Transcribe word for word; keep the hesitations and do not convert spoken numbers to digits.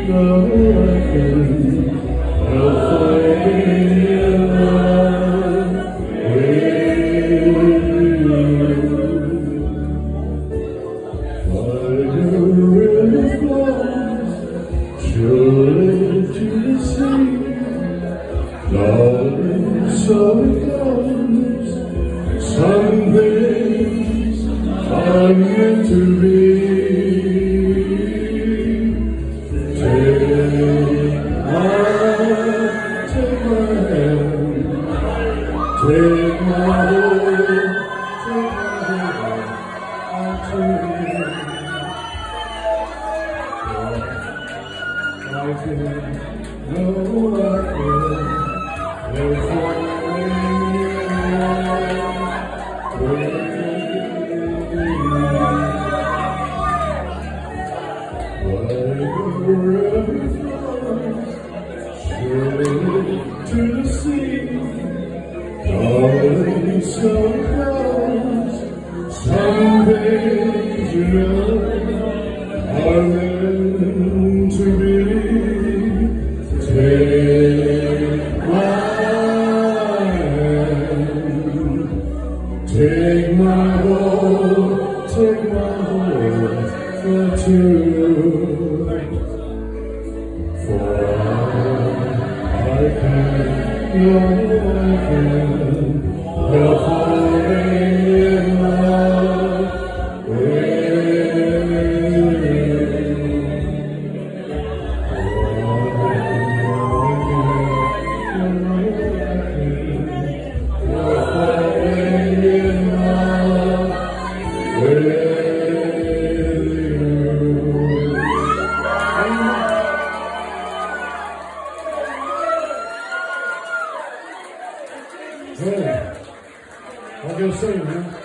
So it goes. Some things are meant to be. Take my, take my hand, take my hand, take my hand, I can, no I can. To the sea, darling, so close. Some things, you know, are meant to be. Take my hand, take my hold, take my hold for two. For I can, no I can, help falling in love with you. Help falling in love with you. Hey, what can I say, man?